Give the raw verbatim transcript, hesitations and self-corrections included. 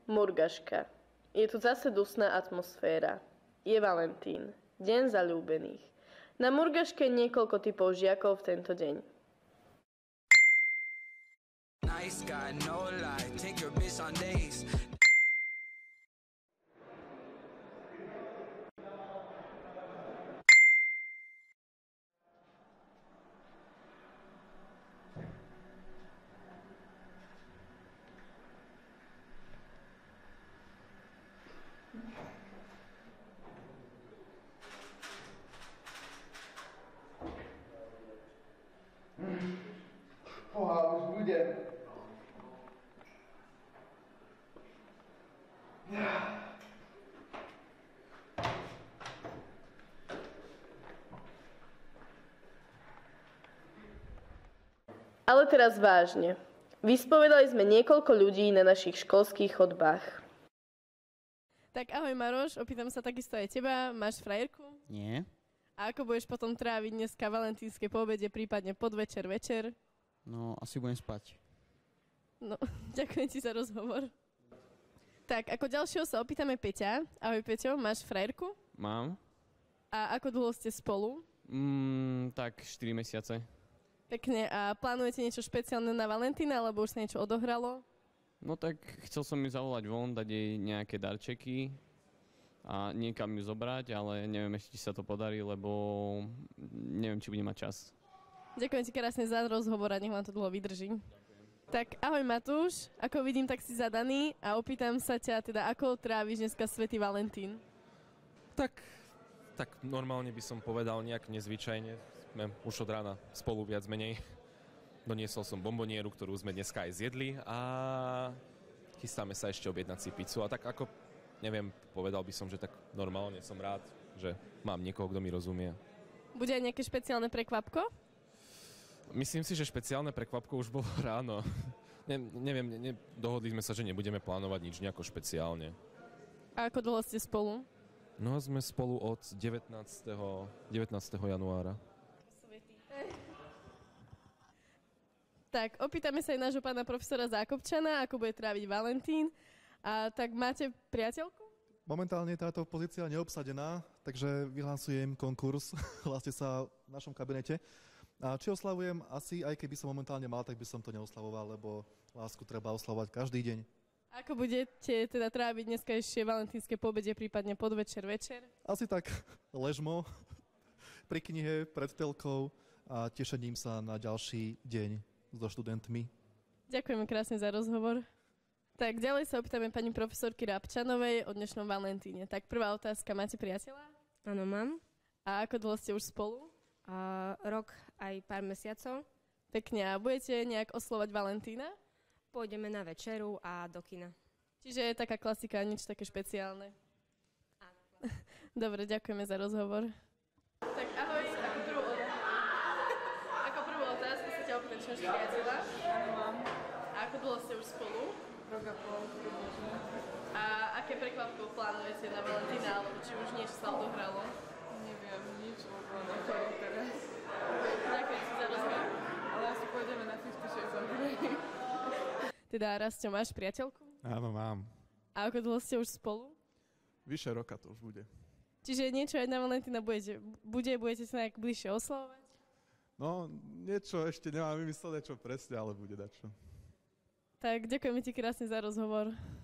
Murgaška. Je tu zase dusná atmosféra. Je Valentín, deň zaľúbených. Na Murgaške niekoľko typov žiakov v tento deň. Nice guy, no lie, take your bitch on dates. Poha, už budem. Ale teraz vážne. Vyspovedali sme niekoľko ľudí na našich školských chodbách. Tak ahoj Maroš, opýtam sa takisto aj teba. Máš frajerku? Nie. A ako budeš potom tráviť dneska valentínske poobede, prípadne podvečer, večer? No, asi budem spať. No, ďakujem ti za rozhovor. Tak, ako ďalšieho sa opýtame Peťa. Ahoj Peťo, máš frajerku? Mám. A ako dlho ste spolu? Mm, tak štyri mesiace. Pekne. A plánujete niečo špeciálne na Valentína, alebo už sa niečo odohralo? No tak chcel som ju zavolať von, dať jej nejaké darčeky a niekam ju zobrať, ale neviem ešte, či sa to podarí, lebo neviem, či bude mať čas. Ďakujem ti krásne za rozhovor a nech vám to dlho vydrží. Tak ahoj Matúš, ako vidím, tak si zadaný a opýtam sa ťa teda, ako tráviš dneska Svätý Valentín? Tak, tak normálne by som povedal nejak nezvyčajne. Sme už od rána spolu viac menej. Doniesol som bombonieru, ktorú sme dneska aj zjedli a chystáme sa ešte objednať si pizzu. A tak ako, neviem, povedal by som, že tak normálne som rád, že mám niekoho, kto mi rozumie. Bude aj nejaké špeciálne prekvapko? Myslím si, že špeciálne prekvapko už bolo ráno. Ne, neviem, ne, dohodli sme sa, že nebudeme plánovať nič nejako špeciálne. A ako dlho ste spolu? No sme spolu od devätnásteho januára. Tak, opýtame sa aj nášho pána profesora Zákopčana, ako bude tráviť Valentín. A tak máte priateľku? Momentálne je táto pozícia neobsadená, takže vyhlásujem konkurs. Hláste sa v našom kabinete. A či oslavujem? Asi, aj keby som momentálne mal, tak by som to neoslavoval, lebo lásku treba oslavovať každý deň. Ako budete teda tráviť dneska ešte valentínske poobede, prípadne podvečer, večer? Asi tak ležmo pri knihe, pred telkou a tešením sa na ďalší deň so študentmi. Ďakujeme krásne za rozhovor. Tak ďalej sa opýtame pani profesorky Rabčanovej o dnešnom Valentíne. Tak prvá otázka, máte priateľa? Áno, mám. A ako dlho ste už spolu? Uh, rok aj pár mesiacov. Pekne. A budete nejak oslovať Valentína? Pôjdeme na večeru a do kina. Čiže je taká klasika, nič také špeciálne. Áno. Dobre, ďakujeme za rozhovor. Tak ahoj, ako prvú otázku, ako prvú otázku sa ťa opýtam, či máš priateľa? Áno, mám. A ako dlho ste už spolu? Rok a pol, približne. A aké prekvapko plánujete na Valentína, alebo či už niečo sa odohralo? Neviem, nič okolo nechalo teraz. Ďakujem si za rozhovor. Ale asi pôjdeme na päťdesiat šesť Andrej. Teda, Rastio, máš priateľku? Áno, mám. A ako dlho ste už spolu? Vyše roka to už bude. Čiže niečo aj na Valentína budete, bude, budete sa nejak bližšie oslavovať? No, niečo ešte nemám vymyslené, čo presne, ale bude dačo. Tak ďakujeme ti krásne za rozhovor.